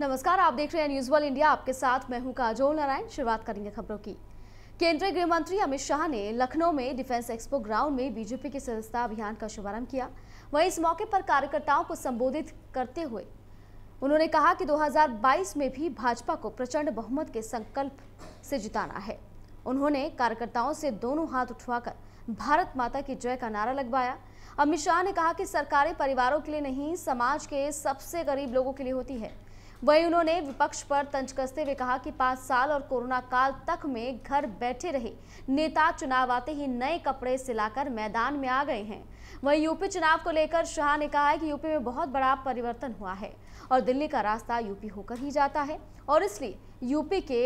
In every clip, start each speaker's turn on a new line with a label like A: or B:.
A: नमस्कार, आप देख रहे हैं न्यूज वर्ल्ड इंडिया। आपके साथ मैं हूं काजोल नारायण। शुरुआत करेंगे खबरों की। केंद्रीय गृह मंत्री अमित शाह ने लखनऊ में डिफेंस एक्सपो ग्राउंड में बीजेपी के सदस्यता अभियान का शुभारंभ किया। वहीं इस मौके पर कार्यकर्ताओं को संबोधित करते हुए उन्होंने कहा कि 2022 में भी भाजपा को प्रचंड बहुमत के संकल्प से जिताना है। उन्होंने कार्यकर्ताओं से दोनों हाथ उठवाकर भारत माता की जय का नारा लगवाया। अमित शाह ने कहा कि सरकारें परिवारों के लिए नहीं, समाज के सबसे गरीब लोगों के लिए होती है। वहीं उन्होंने विपक्ष पर तंज कसते हुए कहा कि 5 साल और कोरोना काल तक में घर बैठे रहे नेता चुनाव आते ही नए कपड़े सिलाकर मैदान में आ गए हैं। वहीं यूपी चुनाव को लेकर शाह ने कहा है कि यूपी में बहुत बड़ा परिवर्तन हुआ है और दिल्ली का रास्ता यूपी होकर ही जाता है और इसलिए यूपी के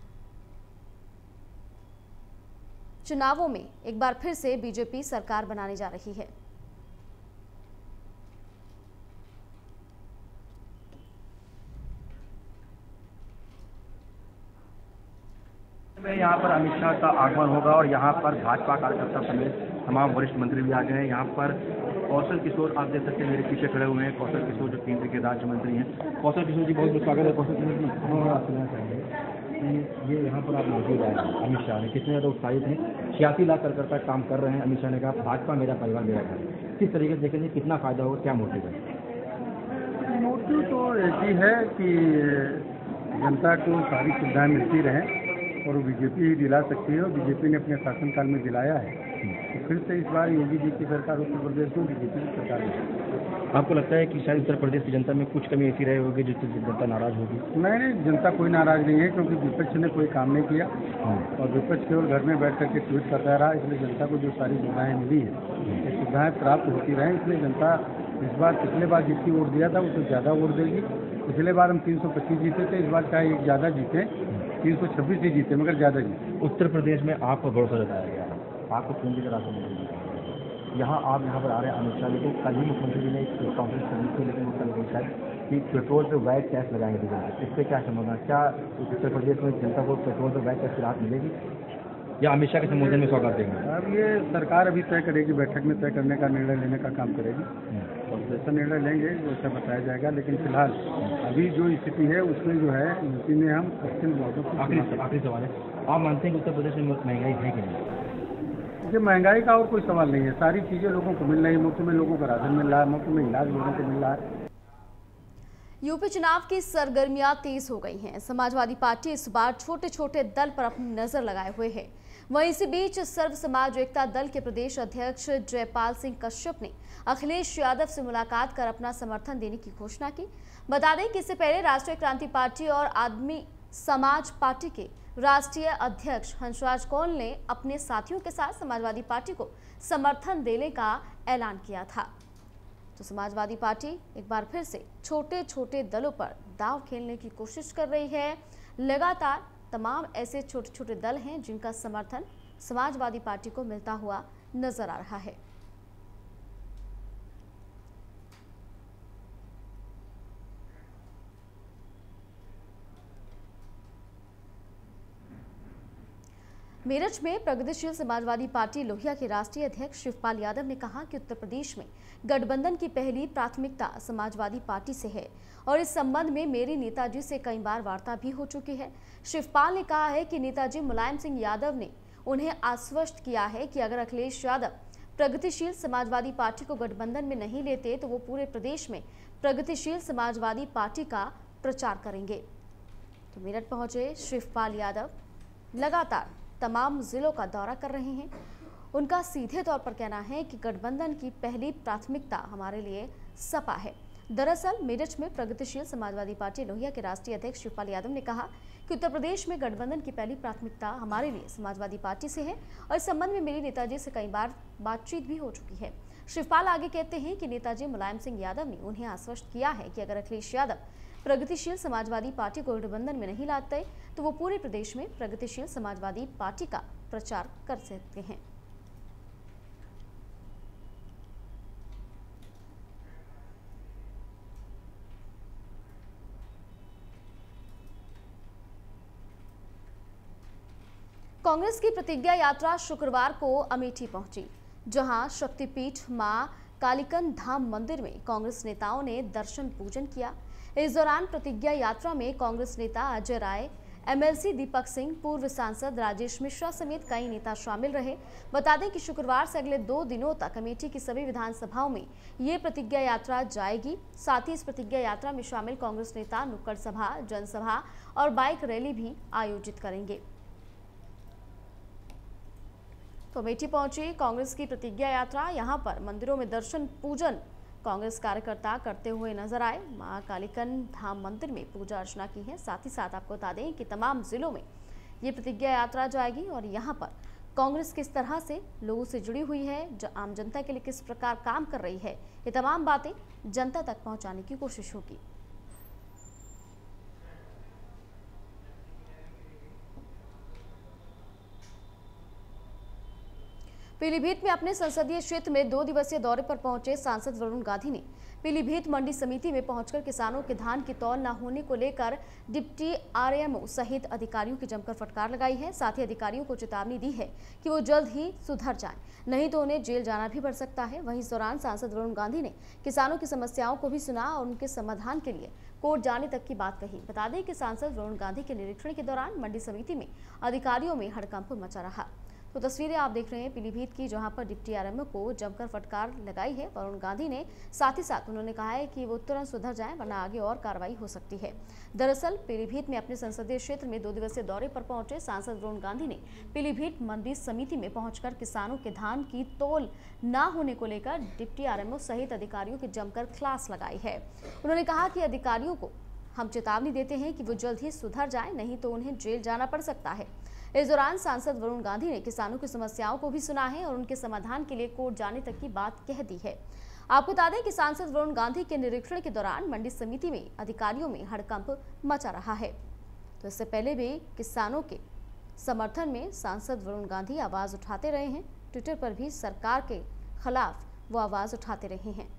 A: चुनावों में एक बार फिर से बीजेपी सरकार बनाने जा रही है।
B: में यहाँ पर अमित शाह का आगमन होगा और यहाँ पर भाजपा कार्यकर्ता समेत तमाम वरिष्ठ मंत्री भी आ गए हैं। यहाँ पर कौशल किशोर, आप देख सकते हैं मेरे पीछे खड़े हुए हैं कौशल किशोर, जो केंद्र के राज्य मंत्री हैं। कौशल किशोर जी, बहुत बहुत स्वागत है। कौशल किशोर जी, आप सुनना चाहेंगे कि ये यहाँ पर आप मौजूद आए हैं, अमित शाह ने कितने ज़्यादा उत्साहित हैं। 86 लाख कार्यकर्ता काम कर रहे हैं। अमित शाह ने कहा भाजपा मेरा परिवार मेरा घर। किस तरीके से देखेंगे, कितना फायदा होगा, क्या मोटिव है?
C: मोटिव तो एक ही है कि जनता को सारी सुविधाएं मिलती रहें और वो बीजेपी ही दिला सकती है और बीजेपी ने अपने शासनकाल में दिलाया है। तो फिर से इस बार योगी जी की सरकार उत्तर प्रदेश में बीजेपी की सरकार है।
B: आपको लगता है कि शायद उत्तर प्रदेश की जनता में कुछ कमी ऐसी रही होगी जिससे जनता नाराज होगी?
C: नहीं, जनता कोई नाराज नहीं है, क्योंकि विपक्ष ने कोई काम नहीं किया और विपक्ष केवल घर में बैठ करके ट्वीट करता रहा। इसलिए जनता को जो सारी सुविधाएं मिली है, ये सुविधाएं प्राप्त होती रहें, इसलिए जनता इस बार पिछले बार जितनी वोट दिया था उससे ज़्यादा वोट देगी। पिछले बार हम 325 जीते थे, इस बार चाहे एक ज़्यादा जीते, 326 ही जीते मगर ज़्यादा जीते।
B: उत्तर प्रदेश में आपको भरोसा जताया गया है, आपको केंद्र के राज्य मंत्री यहाँ आप यहाँ पर आ रहे हैं। अमित शाह को कल ही मुख्यमंत्री जी ने एक कॉन्फ्रेंस करनी थी, लेकिन वो कल नहीं शायद कि पेट्रोल पे वैट टैक्स लगाएंगे डीजल पे। इस पर क्या समझना, क्या उत्तर प्रदेश में जनता को पेट्रोल पे वैट टैक्स की राहत मिलेगी या अमित शाह के संबोधन में सौगात देंगे?
C: अब ये सरकार अभी तय करेगी, बैठक में तय करने का निर्णय लेने का काम करेगी और जैसा निर्णय लेंगे वैसा बताया जाएगा। लेकिन फिलहाल अभी जो स्थिति है उसमें जो है यूपी में हम अत्यंत बहुत।
B: आखिरी सवाल है, आप मानते हैं कि उत्तर प्रदेश में महंगाई है कि नहीं?
C: ये महंगाई का और कोई सवाल नहीं है, सारी चीज़ें लोगों को मिल रही है। मुफ्त में लोगों का राशन मिल रहा है, मुफ्त में इलाज लोगों को मिल रहा है।
A: यूपी चुनाव की सरगर्मियां तेज हो गई हैं। समाजवादी पार्टी इस बार छोटे छोटे दल पर अपनी नजर लगाए हुए है। वहीं इसी बीच सर्व समाज एकता दल के प्रदेश अध्यक्ष जयपाल सिंह कश्यप ने अखिलेश यादव से मुलाकात कर अपना समर्थन देने की घोषणा की। बता दें कि इससे पहले राष्ट्रीय क्रांति पार्टी और आदमी समाज पार्टी के राष्ट्रीय अध्यक्ष हंसराज कौल ने अपने साथियों के साथ समाजवादी पार्टी को समर्थन देने का ऐलान किया था। तो समाजवादी पार्टी एक बार फिर से छोटे छोटे दलों पर दांव खेलने की कोशिश कर रही है। लगातार तमाम ऐसे छोटे छोटे दल हैं जिनका समर्थन समाजवादी पार्टी को मिलता हुआ नजर आ रहा है। मेरठ में प्रगतिशील समाजवादी पार्टी लोहिया के राष्ट्रीय अध्यक्ष शिवपाल यादव ने कहा कि उत्तर प्रदेश में गठबंधन की पहली प्राथमिकता समाजवादी पार्टी से है और इस संबंध में मेरी नेताजी से कई बार वार्ता भी हो चुकी है। शिवपाल ने कहा है कि नेताजी मुलायम सिंह यादव ने उन्हें आश्वस्त किया है कि अगर अखिलेश यादव प्रगतिशील समाजवादी पार्टी को गठबंधन में नहीं लेते तो वो पूरे प्रदेश में प्रगतिशील समाजवादी पार्टी का प्रचार करेंगे। तो मेरठ पहुंचे शिवपाल यादव लगातार तमाम जिलों का दौरा कर रहे हैं। उनका सीधे तौर पर कहना है कि गठबंधन की पहली प्राथमिकता हमारे लिए सपा है। दरअसल मेरठ में प्रगतिशील समाजवादी पार्टी लोहिया के राष्ट्रीय अध्यक्ष शिवपाल यादव ने कहा कि उत्तर प्रदेश में गठबंधन की पहली प्राथमिकता हमारे लिए समाजवादी पार्टी से है और इस संबंध में मेरी नेताजी से कई बार बातचीत भी हो चुकी है। शिवपाल आगे कहते हैं कि नेताजी मुलायम सिंह यादव ने उन्हें आश्वस्त किया है कि अगर अखिलेश यादव प्रगतिशील समाजवादी पार्टी को गठबंधन में नहीं लाते तो वो पूरे प्रदेश में प्रगतिशील समाजवादी पार्टी का प्रचार कर सकते हैं। कांग्रेस की प्रतिज्ञा यात्रा शुक्रवार को अमेठी पहुंची, जहां शक्तिपीठ मां कालीकन धाम मंदिर में कांग्रेस नेताओं ने दर्शन पूजन किया। इस दौरान प्रतिज्ञा यात्रा में कांग्रेस नेता अजय राय, एमएलसी दीपक सिंह, पूर्व सांसद राजेश मिश्रा समेत कई नेता शामिल रहे। बता दें कि शुक्रवार से अगले 2 दिनों तक अमेठी की सभी विधानसभाओं में ये प्रतिज्ञा यात्रा जाएगी। साथ ही इस प्रतिज्ञा यात्रा में शामिल कांग्रेस नेता नुक्कड़ सभा, जनसभा और बाइक रैली भी आयोजित करेंगे। तो अमेठी पहुंची कांग्रेस की प्रतिज्ञा यात्रा, यहां पर मंदिरों में दर्शन पूजन कांग्रेस कार्यकर्ता करते हुए नजर आए। मां कालीकन धाम मंदिर में पूजा अर्चना की है। साथ ही साथ आपको बता दें कि तमाम जिलों में ये प्रतिज्ञा यात्रा जाएगी और यहां पर कांग्रेस किस तरह से लोगों से जुड़ी हुई है, आम जनता के लिए किस प्रकार काम कर रही है, ये तमाम बातें जनता तक पहुंचाने की कोशिश होगी। पीलीभीत में अपने संसदीय क्षेत्र में 2 दिवसीय दौरे पर पहुंचे सांसद वरुण गांधी ने पीलीभीत मंडी समिति में पहुंचकर किसानों के धान की तौल न होने को लेकर डिप्टी आरएमओ सहित अधिकारियों की जमकर फटकार लगाई है। साथ ही अधिकारियों को चेतावनी दी है कि वो जल्द ही सुधर जाएं, नहीं तो उन्हें जेल जाना भी पड़ सकता है। वहीं इस दौरान सांसद वरुण गांधी ने किसानों की समस्याओं को भी सुना और उनके समाधान के लिए कोर्ट जाने तक की बात कही। बता दें कि सांसद वरुण गांधी के निरीक्षण के दौरान मंडी समिति में अधिकारियों में हड़कंप मचा रहा। तो तस्वीरें आप देख रहे हैं पीलीभीत की, जहां पर डिप्टी आरएमओ को जमकर फटकार लगाई है वरुण गांधी ने। साथ ही साथ उन्होंने कहा है कि वो तुरंत सुधर जाएं वरना आगे और कार्रवाई हो सकती है। दरअसल पीलीभीत में अपने संसदीय क्षेत्र में 2 दिवसीय दौरे पर पहुंचे सांसद वरुण गांधी ने पीलीभीत मंडी समिति में पहुंचकर किसानों के धान की तौल न होने को लेकर डिप्टी आरएमओ सहित अधिकारियों की जमकर क्लास लगाई है। उन्होंने कहा कि अधिकारियों को हम चेतावनी देते हैं कि वो जल्द ही सुधर जाएं, नहीं तो उन्हें जेल जाना पड़ सकता है। इस दौरान सांसद वरुण गांधी ने किसानों की समस्याओं को भी सुना है और उनके समाधान के लिए कोर्ट जाने तक की बात कह दी है। आपको बता दें कि सांसद वरुण गांधी के निरीक्षण के दौरान मंडी समिति में अधिकारियों में हड़कंप मचा रहा है। तो इससे पहले भी किसानों के समर्थन में सांसद वरुण गांधी आवाज उठाते रहे हैं। ट्विटर पर भी सरकार के खिलाफ वो आवाज उठाते रहे हैं।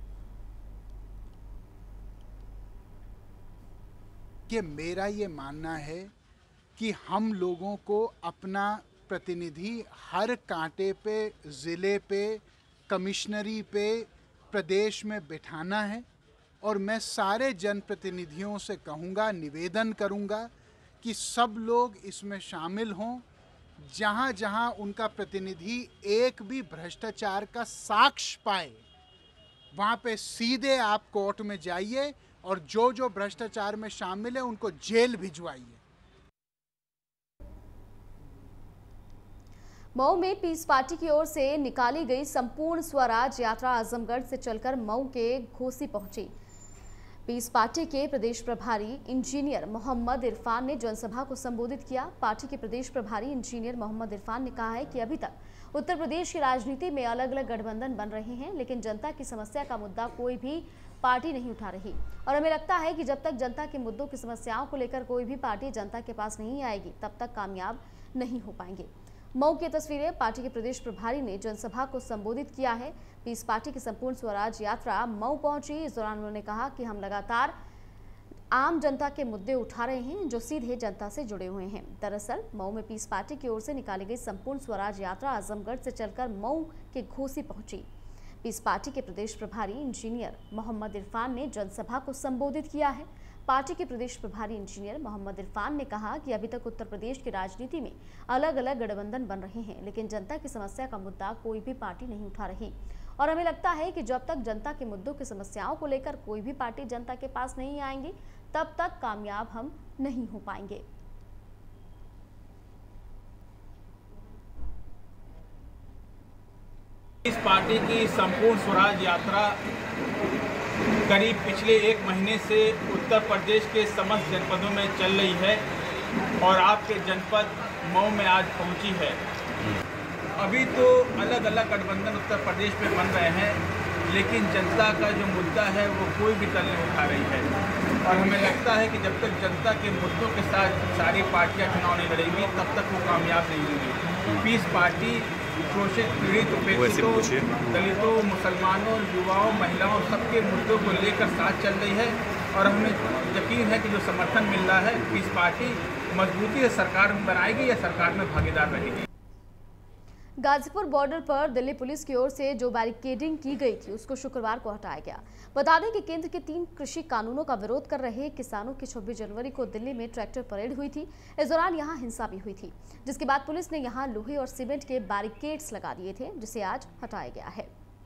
D: कि मेरा ये मानना है कि हम लोगों को अपना प्रतिनिधि हर कांटे पे, ज़िले पे, कमिश्नरी पे, प्रदेश में बिठाना है और मैं सारे जनप्रतिनिधियों से कहूँगा, निवेदन करूँगा कि सब लोग इसमें शामिल हों। जहाँ जहाँ उनका प्रतिनिधि एक भी भ्रष्टाचार का साक्ष्य पाए, वहाँ पे सीधे आप कोर्ट में जाइए और जो भ्रष्टाचार में शामिल है उनको जेल भिजवाइए।
A: मऊ में पीस पार्टी की ओर से निकाली गई संपूर्ण स्वराज यात्रा आजमगढ़ से चलकर मऊ के घोसी पहुंची। पीस पार्टी के प्रदेश प्रभारी इंजीनियर मोहम्मद इरफान ने जनसभा को संबोधित किया। पार्टी के प्रदेश प्रभारी इंजीनियर मोहम्मद इरफान ने कहा है कि अभी तक उत्तर प्रदेश की राजनीति में अलग अलग गठबंधन बन रहे हैं, लेकिन जनता की समस्या का मुद्दा कोई भी पार्टी नहीं उठा रही और हमें लगता है कि जब तक जनता के मुद्दों की समस्याओं को लेकर कोई भी पार्टी जनता के पास नहीं आएगी, तब तक कामयाब नहीं हो पाएंगे। मऊ की तस्वीरें, पार्टी के प्रदेश प्रभारी ने जनसभा को संबोधित किया है। पीस पार्टी की संपूर्ण स्वराज यात्रा मऊ पहुंची। इस दौरान उन्होंने कहा कि हम लगातार आम जनता के मुद्दे उठा रहे हैं जो सीधे जनता से जुड़े हुए हैं। दरअसल मऊ में पीस पार्टी की ओर से निकाली गई संपूर्ण स्वराज यात्रा आजमगढ़ से चलकर मऊ के घोसी पहुंची। पीस पार्टी के प्रदेश प्रभारी इंजीनियर मोहम्मद इरफान ने जनसभा को संबोधित किया है। पार्टी के प्रदेश प्रभारी इंजीनियर मोहम्मद इरफान ने कहा कि अभी तक उत्तर प्रदेश की राजनीति में अलग अलग गठबंधन बन रहे हैं, लेकिन जनता की समस्या का मुद्दा कोई भी पार्टी नहीं उठा रही और हमें लगता है कि जब तक जनता के मुद्दों की समस्याओं को लेकर कोई भी पार्टी जनता के पास नहीं आएंगी, तब तक कामयाब हम नहीं हो पाएंगे।
E: इस पार्टी की संपूर्ण स्वराज यात्रा करीब पिछले 1 महीने से उत्तर प्रदेश के समस्त जनपदों में चल रही है और आपके जनपद मऊ में आज पहुंची है। अभी तो अलग अलग गठबंधन उत्तर प्रदेश में बन रहे हैं, लेकिन जनता का जो मुद्दा है वो कोई भी दल नहीं उठा रही है और हमें लगता है कि जब तक जनता के मुद्दों के साथ सारी पार्टियां चुनाव नहीं लड़ेंगी, तब तक वो कामयाब नहीं होंगी। पीस पार्टी शोषित, पीड़ित, उपेक्षितों, दलितों, मुसलमानों, युवाओं, महिलाओं सबके मुद्दों को लेकर साथ चल रही है और हमें यकीन है कि जो समर्थन मिल रहा है, पीस पार्टी मजबूती से सरकार बनाएगी या सरकार में भागीदार रहेगी।
A: गाजीपुर बॉर्डर पर दिल्ली पुलिस की ओर से जो बैरिकेडिंग की गई थी उसको शुक्रवार को हटाया गया। बता दें कि केंद्र के 3 कृषि कानूनों का विरोध कर रहे किसानों की 26 जनवरी को दिल्ली में ट्रैक्टर परेड हुई थी। इस दौरान यहां हिंसा भी हुई थी, जिसके बाद पुलिस ने यहां लोहे और सीमेंट के बैरिकेड्स लगा दिए थे, जिसे आज हटाया गया है।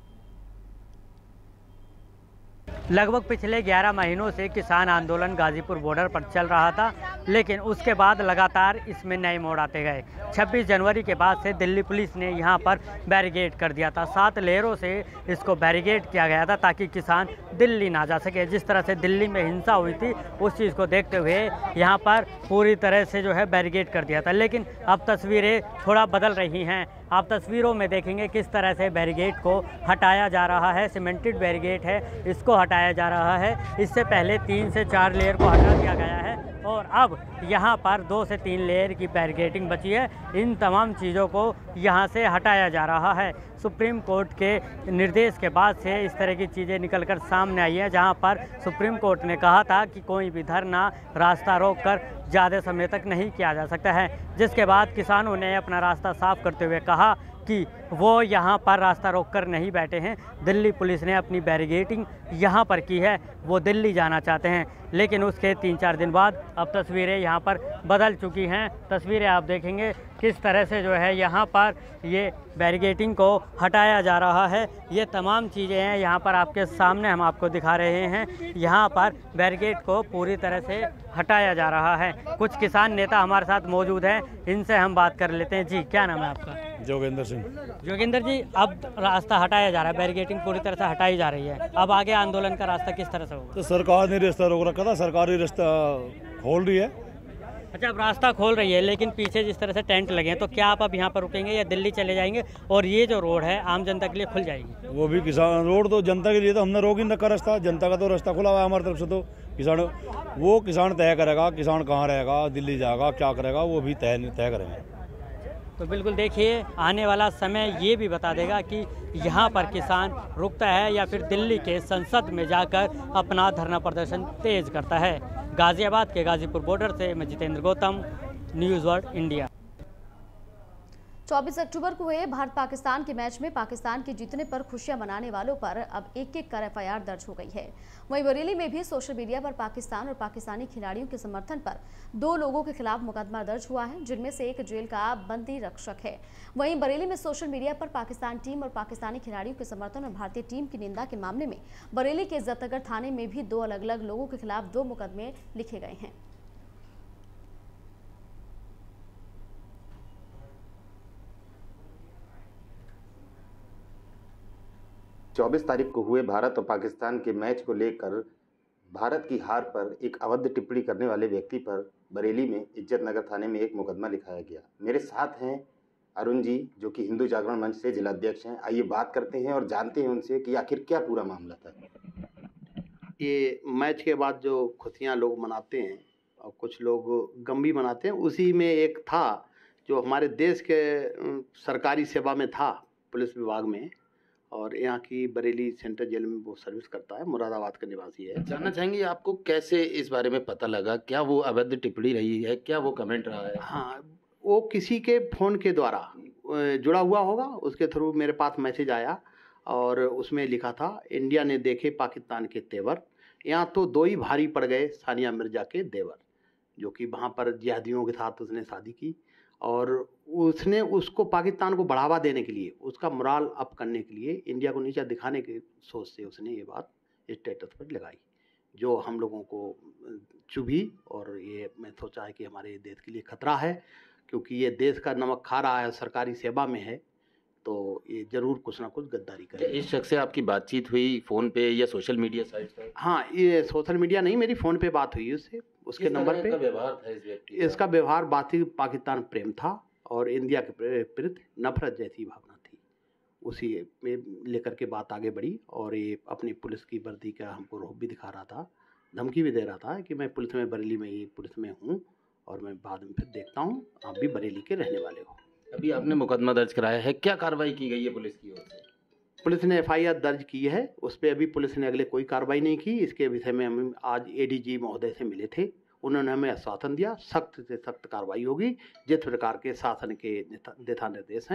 F: लगभग पिछले 11 महीनों से किसान आंदोलन गाजीपुर बॉर्डर पर चल रहा था, लेकिन उसके बाद लगातार इसमें नए मोड़ आते गए। 26 जनवरी के बाद से दिल्ली पुलिस ने यहां पर बैरिकेड कर दिया था। 7 लेयरों से इसको बैरिकेड किया गया था ताकि किसान दिल्ली ना जा सके। जिस तरह से दिल्ली में हिंसा हुई थी उस चीज़ को देखते हुए यहां पर पूरी तरह से जो है बैरिकेड कर दिया था। लेकिन अब तस्वीरें थोड़ा बदल रही हैं। आप तस्वीरों में देखेंगे किस तरह से बैरिकेड को हटाया जा रहा है। सीमेंटेड बैरिकेड है, इसको हटाया जा रहा है। इससे पहले 3 से 4 लेयर को हटा दिया गया है और अब यहाँ पर 2 से 3 लेयर की बैरिकेडिंग बची है। इन तमाम चीज़ों को यहाँ से हटाया जा रहा है। सुप्रीम कोर्ट के निर्देश के बाद से इस तरह की चीज़ें निकलकर सामने आई हैं, जहाँ पर सुप्रीम कोर्ट ने कहा था कि कोई भी धरना रास्ता रोककर ज़्यादा समय तक नहीं किया जा सकता है, जिसके बाद किसानों ने अपना रास्ता साफ करते हुए कहा कि वो यहाँ पर रास्ता रोककर नहीं बैठे हैं। दिल्ली पुलिस ने अपनी बैरिकेडिंग यहाँ पर की है, वो दिल्ली जाना चाहते हैं। लेकिन उसके 3-4 दिन बाद अब तस्वीरें यहाँ पर बदल चुकी हैं। तस्वीरें आप देखेंगे किस तरह से जो है यहाँ पर ये बैरिकेडिंग को हटाया जा रहा है। ये तमाम चीज़ें हैं यहाँ पर आपके सामने हम आपको दिखा रहे हैं। यहाँ पर बैरिकेड को पूरी तरह से हटाया जा रहा है। कुछ किसान नेता हमारे साथ मौजूद हैं, इनसे हम बात कर लेते हैं। जी, क्या नाम है आपका?
G: जोगेंद्र सिंह।
F: जोगेंद्र जी, अब रास्ता हटाया जा रहा है, बैरिकेडिंग पूरी तरह से हटाई जा रही है, अब आगे आंदोलन का रास्ता किस तरह से होगा?
G: तो सरकार ने रास्ता रोक रखा था, सरकार ही रास्ता खोल रही है।
F: अच्छा, अब रास्ता खोल रही है, लेकिन पीछे जिस तरह से टेंट लगे हैं, तो क्या आप अब यहाँ पर रुकेंगे या दिल्ली चले जाएंगे और ये जो रोड है आम जनता के लिए खुल जाएगी?
G: वो भी किसान रोड तो जनता के लिए, तो हमने रोक ही रखा रास्ता। जनता का तो रास्ता खुला हुआ है हमारी तरफ से। तो किसान तय करेगा, किसान कहाँ रहेगा, दिल्ली जाएगा, क्या करेगा, वो भी तय करेंगे।
F: तो बिल्कुल देखिए, आने वाला समय ये भी बता देगा कि यहाँ पर किसान रुकता है या फिर दिल्ली के संसद में जाकर अपना धरना प्रदर्शन तेज करता है। गाजियाबाद के गाजीपुर बॉर्डर से मैं Jitendra Gautam, news world India.
A: 24 अक्टूबर को हुए भारत पाकिस्तान के मैच में पाकिस्तान के जीतने पर खुशियां मनाने वालों पर अब एक कर FIR दर्ज हो गई है। वहीं बरेली में भी सोशल मीडिया पर पाकिस्तान और पाकिस्तानी खिलाड़ियों के समर्थन पर 2 लोगों के खिलाफ मुकदमा दर्ज हुआ है, जिनमें से एक जेल का बंदी रक्षक है। वहीं बरेली में सोशल मीडिया पर पाकिस्तान टीम और पाकिस्तानी खिलाड़ियों के समर्थन और भारतीय टीम की निंदा के मामले में बरेली के इज्जतनगर थाने में भी 2 अलग अलग लोगों के खिलाफ 2 मुकदमे लिखे गए हैं।
H: 24 तारीख को हुए भारत और पाकिस्तान के मैच को लेकर भारत की हार पर एक अवैध टिप्पणी करने वाले व्यक्ति पर बरेली में इज्जतनगर थाने में एक मुकदमा लिखाया गया। मेरे साथ हैं अरुण जी, जो कि हिंदू जागरण मंच से जिलाध्यक्ष हैं। आइए बात करते हैं और जानते हैं उनसे कि आखिर क्या पूरा मामला था।
I: ये मैच के बाद जो खुशियाँ लोग मनाते हैं और कुछ लोग गम भी मनाते हैं, उसी में एक था जो हमारे देश के सरकारी सेवा में था, पुलिस विभाग में, और यहाँ की बरेली सेंट्रल जेल में वो सर्विस करता है, मुरादाबाद का निवासी है।
H: जानना चाहेंगे आपको कैसे इस बारे में पता लगा? क्या वो अवैध टिप्पणी रही है? क्या वो कमेंट रहा है?
I: हाँ, वो किसी के फ़ोन के द्वारा जुड़ा हुआ होगा, उसके थ्रू मेरे पास मैसेज आया और उसमें लिखा था, इंडिया ने देखे पाकिस्तान के तेवर, यहाँ तो 2 ही भारी पड़ गए सानिया मिर्जा के देवर, जो कि वहाँ पर जिहादियों के साथ उसने शादी की और उसने उसको पाकिस्तान को बढ़ावा देने के लिए, उसका मोराल अप करने के लिए, इंडिया को नीचा दिखाने की सोच से उसने ये बात स्टेटस पर लगाई, जो हम लोगों को चुभी। और ये मैं सोचा है कि हमारे देश के लिए खतरा है, क्योंकि ये देश का नमक खा रहा है, सरकारी सेवा में है, तो ये जरूर कुछ ना कुछ गद्दारी करे।
H: इस शख्स से आपकी बातचीत हुई फ़ोन पे या सोशल मीडिया साइट पर?
I: हाँ, ये सोशल मीडिया नहीं, मेरी फ़ोन पे बात हुई उससे, उसके नंबर पे।
H: व्यवहार था इस व्यक्ति?
I: इसका व्यवहार बाती पाकिस्तान प्रेम था और इंडिया के प्रति नफरत जैसी भावना थी, उसी में लेकर के बात आगे बढ़ी। और ये अपनी पुलिस की वर्दी का हमको रोब भी दिखा रहा था, धमकी भी दे रहा था कि मैं पुलिस में, बरेली में ही पुलिस में हूँ और मैं बाद में फिर देखता हूँ, आप भी बरेली के रहने वाले हो।
H: अभी आपने मुकदमा दर्ज कराया है, क्या कार्रवाई की गई है पुलिस की ओर से?
I: पुलिस ने FIR दर्ज की है, उस पर अभी पुलिस ने अगले कोई कार्रवाई नहीं की। इसके विषय में हम आज ADG महोदय से मिले थे, उन्होंने हमें आश्वासन दिया सख्त से सख्त कार्रवाई होगी, जिस प्रकार के शासन के दिशा निर्देश हैं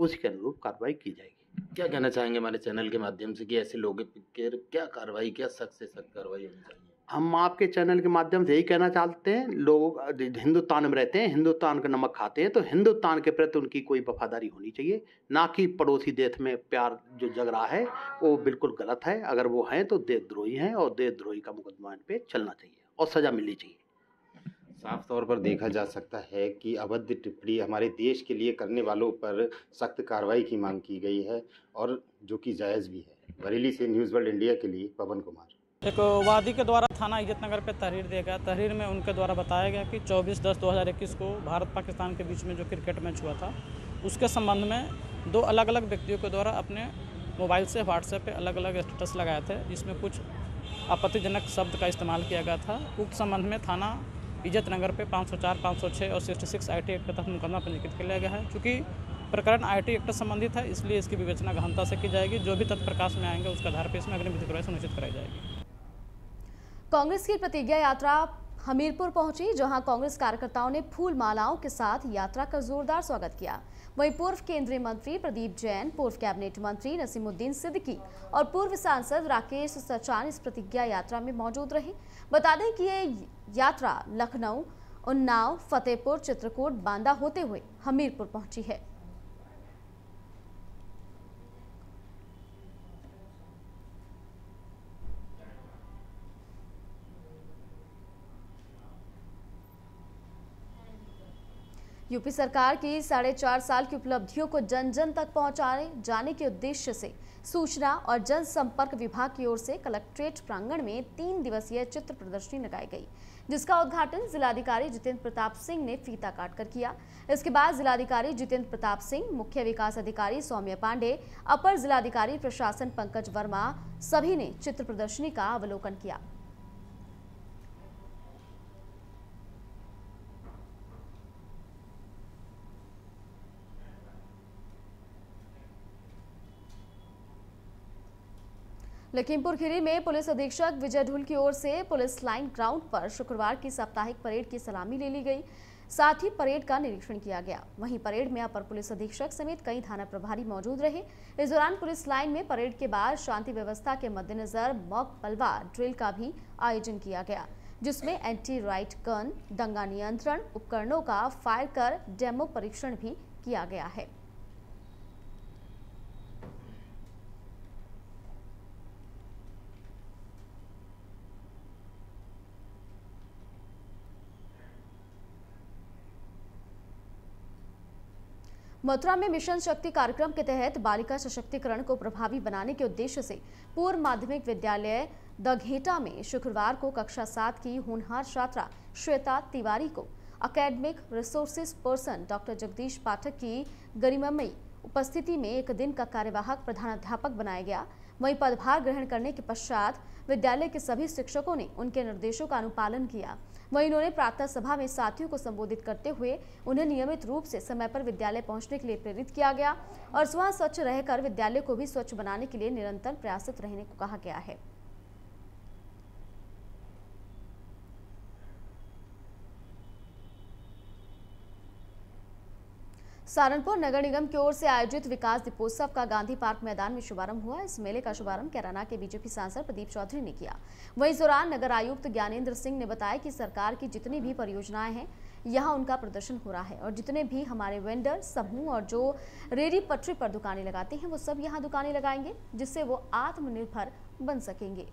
I: उसी के अनुरूप कार्रवाई की जाएगी।
H: क्या कहना चाहेंगे हमारे चैनल के माध्यम से कि ऐसे लोगों पर क्या कार्रवाई, क्या सख्त से सख्त कार्रवाई होनी चाहिए?
I: हम आपके चैनल के माध्यम से यही कहना चाहते हैं, लोग हिंदुस्तान में रहते हैं, हिंदुस्तान का नमक खाते हैं, तो हिंदुस्तान के प्रति उनकी कोई वफादारी होनी चाहिए, ना कि पड़ोसी देश में प्यार जो जग रहा है वो बिल्कुल गलत है। अगर वो हैं तो देशद्रोही हैं और देशद्रोही का मुकदमा इन पे चलना चाहिए और सज़ा मिलनी चाहिए।
H: साफ तौर पर देखा जा सकता है कि अवैध टिप्पणी हमारे देश के लिए करने वालों पर सख्त कार्रवाई की मांग की गई है और जो कि जायज़ भी है। बरेली से न्यूज़ वर्ल्ड इंडिया के लिए पवन कुमार।
J: एक वादी के द्वारा थाना इज्जतनगर पे तहरीर दिया गया। तहरीर में उनके द्वारा बताया गया कि 24/10/2021 को भारत पाकिस्तान के बीच में जो क्रिकेट मैच हुआ था उसके संबंध में 2 अलग अलग व्यक्तियों के द्वारा अपने मोबाइल से व्हाट्सएप पे अलग अलग स्टेटस लगाए थे, जिसमें कुछ आपत्तिजनक शब्द का इस्तेमाल किया गया था। उक्त संबंध में थाना इज्जतनगर पे 504, 506 और 66 IT एक्ट के तहत मुकदमा पंजीकृत किया गया है। चूँकि प्रकरण IT एक्ट से संबंधित है, इसलिए इसकी विवेचना गहनता से की जाएगी। जो भी तथ्य प्रकाश में आएंगे उसके आधार पर इसमें अग्रिम विधिक कार्रवाई सुनिश्चित कराई जाएगी।
A: कांग्रेस की प्रतिज्ञा यात्रा हमीरपुर पहुंची, जहां कांग्रेस कार्यकर्ताओं ने फूल मालाओं के साथ यात्रा का जोरदार स्वागत किया। वहीं पूर्व केंद्रीय मंत्री प्रदीप जैन, पूर्व कैबिनेट मंत्री नसीमुद्दीन सिद्दीकी और पूर्व सांसद राकेश सचान इस प्रतिज्ञा यात्रा में मौजूद रहे। बता दें कि ये यात्रा लखनऊ, उन्नाव, फतेहपुर, चित्रकूट, बांदा होते हुए हमीरपुर पहुंची है। यूपी सरकार की 4.5 साल की उपलब्धियों को जन जन तक पहुंचाए जाने के उद्देश्य से सूचना और जनसंपर्क विभाग की ओर से कलेक्ट्रेट प्रांगण में 3 दिवसीय चित्र प्रदर्शनी लगाई गई, जिसका उद्घाटन जिलाधिकारी जितेंद्र प्रताप सिंह ने फीता काटकर किया। इसके बाद जिलाधिकारी जितेंद्र प्रताप सिंह, मुख्य विकास अधिकारी सौम्य पांडे, अपर जिलाधिकारी प्रशासन पंकज वर्मा सभी ने चित्र प्रदर्शनी का अवलोकन किया। लखीमपुर खीरी में पुलिस अधीक्षक विजय ढुल की ओर से पुलिस लाइन ग्राउंड पर शुक्रवार की साप्ताहिक परेड की सलामी ले ली गई, साथ ही परेड का निरीक्षण किया गया। वहीं परेड में अपर पुलिस अधीक्षक समेत कई थाना प्रभारी मौजूद रहे। इस दौरान पुलिस लाइन में परेड के बाद शांति व्यवस्था के मद्देनजर मॉक पलवा ड्रिल का भी आयोजन किया गया, जिसमें एंटी राइट गन, दंगा नियंत्रण उपकरणों का फायर कर डेमो परीक्षण भी किया गया है। मथुरा में मिशन शक्ति कार्यक्रम के तहत बालिका सशक्तिकरण को प्रभावी बनाने के उद्देश्य से पूर्व माध्यमिक विद्यालय दघेटा में शुक्रवार को कक्षा 7 की होनहार छात्रा श्वेता तिवारी को academic resources person doctor Jagdish Pathak की गरिमामयी उपस्थिति में एक दिन का कार्यवाहक प्रधानाध्यापक बनाया गया। वहीं पदभार ग्रहण करने के पश्चात विद्यालय के सभी शिक्षकों ने उनके निर्देशों का अनुपालन किया। वहीं उन्होंने प्रार्थना सभा में साथियों को संबोधित करते हुए उन्हें नियमित रूप से समय पर विद्यालय पहुंचने के लिए प्रेरित किया गया और स्वयं स्वच्छ रहकर विद्यालय को भी स्वच्छ बनाने के लिए निरंतर प्रयासरत रहने को कहा गया है। सहारनपुर नगर निगम की ओर से आयोजित विकास दीपोत्सव का गांधी पार्क मैदान में शुभारंभ हुआ। इस मेले का शुभारंभ कैराना के बीजेपी सांसद प्रदीप चौधरी ने किया। वहीं इस दौरान नगर आयुक्त ज्ञानेंद्र सिंह ने बताया कि सरकार की जितनी भी परियोजनाएं हैं यहां उनका प्रदर्शन हो रहा है और जितने भी हमारे वेंडर समूह और जो रेहड़ी पटरी पर दुकानें लगाते हैं वो सब यहां दुकानें लगाएंगे, जिससे वो आत्मनिर्भर बन सकेंगे।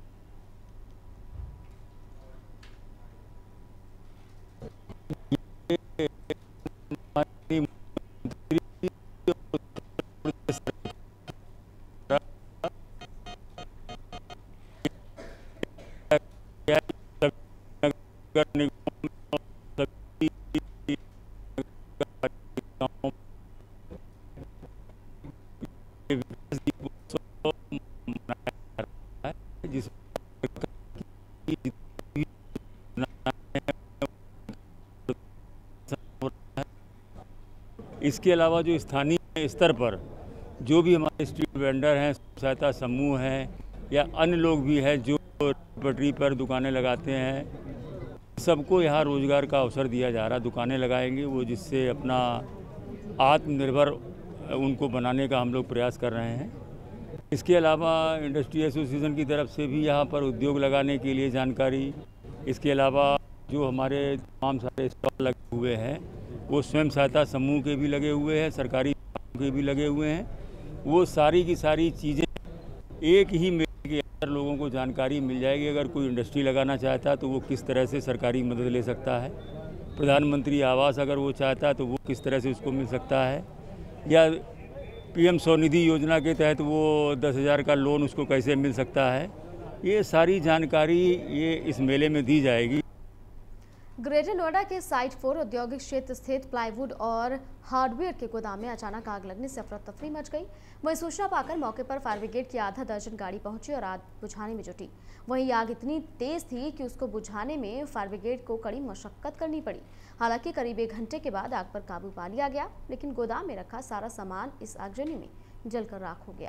K: इसके अलावा जो स्थानीय स्तर पर जो भी हमारे स्ट्रीट वेंडर हैं, सहायता समूह हैं या अन्य लोग भी हैं जो पटरी पर दुकानें लगाते हैं, सबको यहाँ रोजगार का अवसर दिया जा रहा है। दुकानें लगाएंगे वो, जिससे अपना आत्मनिर्भर उनको बनाने का हम लोग प्रयास कर रहे हैं। इसके अलावा इंडस्ट्री एसोसिएशन की तरफ से भी यहाँ पर उद्योग लगाने के लिए जानकारी, इसके अलावा जो हमारे तमाम सारे स्टॉल लगे हुए हैं वो स्वयं सहायता समूह के भी लगे हुए हैं, सरकारी के भी लगे हुए हैं। वो सारी की सारी चीज़ें एक ही मेले के अंदर लोगों को जानकारी मिल जाएगी। अगर कोई इंडस्ट्री लगाना चाहता है तो वो किस तरह से सरकारी मदद ले सकता है, प्रधानमंत्री आवास अगर वो चाहता है तो वो किस तरह से उसको मिल सकता है, या PM स्वनिधि योजना के तहत वो 10,000 का लोन उसको कैसे मिल सकता है। ये सारी जानकारी ये इस मेले में दी जाएगी।
A: ग्रेटर नोएडा के साइट 4 औद्योगिक क्षेत्र स्थित प्लाईवुड और हार्डवेयर के गोदाम में अचानक आग लगने से अफरा तफरी मच गई। वहीं सूचना पाकर मौके पर फायर ब्रिगेड की आधा दर्जन गाड़ी पहुंची और आग बुझाने में जुटी। वहीं आग इतनी तेज थी कि उसको बुझाने में फायर ब्रिगेड को कड़ी मशक्कत करनी पड़ी। हालांकि करीब 1 घंटे के बाद आग पर काबू पा लिया गया, लेकिन गोदाम में रखा सारा सामान इस आगजनी में जलकर राख हो गया।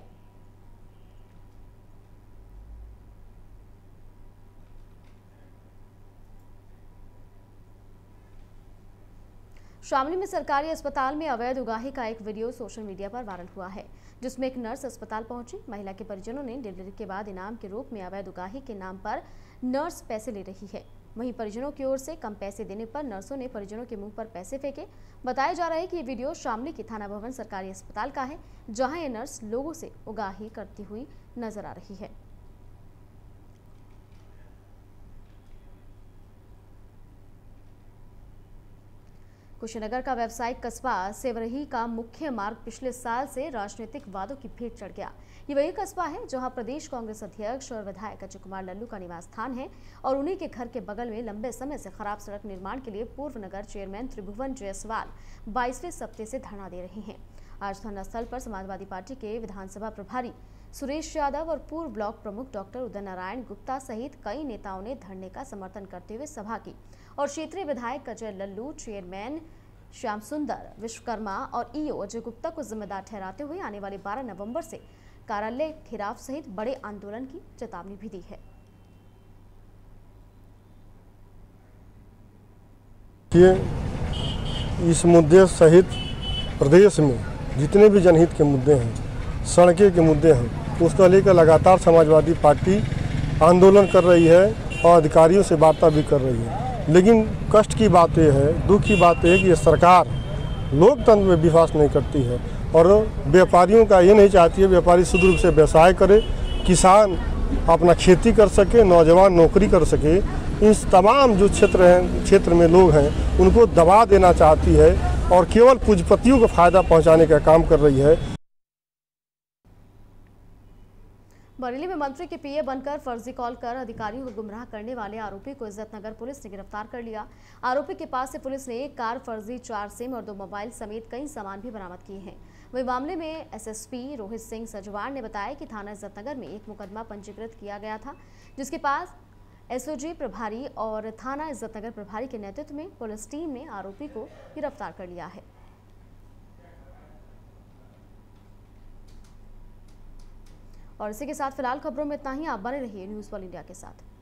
A: शामली में सरकारी अस्पताल में अवैध उगाही का एक वीडियो सोशल मीडिया पर वायरल हुआ है, जिसमें एक नर्स अस्पताल पहुंची। महिला के परिजनों ने डिलीवरी के बाद इनाम के रूप में अवैध उगाही के नाम पर नर्स पैसे ले रही है। वहीं परिजनों की ओर से कम पैसे देने पर नर्सों ने परिजनों के मुंह पर पैसे फेंके। बताया जा रहा है कि ये वीडियो शामली के थाना भवन सरकारी अस्पताल का है, जहां ये नर्स लोगों से उगाही करती हुई नजर आ रही है। कुशीनगर का व्यावसायिक कस्बा सेवरही का मुख्य मार्ग पिछले साल से राजनीतिक वादों की भेंट चढ़ गया। ये वही कस्बा है जहां प्रदेश कांग्रेस अध्यक्ष और विधायक अजय कुमार लल्लू का निवास स्थान है और उन्हीं के घर के बगल में लंबे समय से खराब सड़क निर्माण के लिए पूर्व नगर चेयरमैन त्रिभुवन जायसवाल 22वें सप्ताह से धरना दे रहे हैं। आज धरना स्थल पर समाजवादी पार्टी के विधानसभा प्रभारी सुरेश यादव और पूर्व ब्लॉक प्रमुख डॉक्टर उदय नारायण गुप्ता सहित कई नेताओं ने धरने का समर्थन करते हुए सभा की और क्षेत्रीय विधायक अजय लल्लू, चेयरमैन श्याम सुंदर विश्वकर्मा और ईओ अजय गुप्ता को जिम्मेदार ठहराते हुए आने वाले 12 नवंबर से कार्यालय घेराव सहित बड़े आंदोलन की चेतावनी भी दी है।
L: इस मुद्दे सहित प्रदेश में जितने भी जनहित के मुद्दे हैं, सड़कें के मुद्दे हैं, उसको लेकर लगातार समाजवादी पार्टी आंदोलन कर रही है और अधिकारियों से वार्ता भी कर रही है। लेकिन कष्ट की बात यह है, दुख की बात यह है कि ये सरकार लोकतंत्र में विश्वास नहीं करती है और व्यापारियों का ये नहीं चाहती है व्यापारी शुद्ध रूप से व्यवसाय करे, किसान अपना खेती कर सके, नौजवान नौकरी कर सके। इस तमाम जो क्षेत्र में लोग हैं उनको दबा देना चाहती है और केवल पूंजीपतियों को फायदा पहुंचाने का काम कर रही है।
A: बरेली में मंत्री के पीए बनकर फर्जी कॉल कर अधिकारियों को गुमराह करने वाले आरोपी को इज्जतनगर पुलिस ने गिरफ्तार कर लिया। आरोपी के पास से पुलिस ने एक कार, फर्जी 4 सिम और 2 मोबाइल समेत कई सामान भी बरामद किए हैं। वही मामले में एसएसपी रोहित सिंह सजवार ने बताया कि थाना इज्जतनगर में एक मुकदमा पंजीकृत किया गया था, जिसके पास एसओजी प्रभारी और थाना इज्जतनगर प्रभारी के नेतृत्व में पुलिस टीम ने आरोपी को गिरफ्तार कर लिया है। और इसी के साथ फिलहाल खबरों में इतना ही। आप बने रहिए न्यूज़ वर्ल्ड इंडिया के साथ।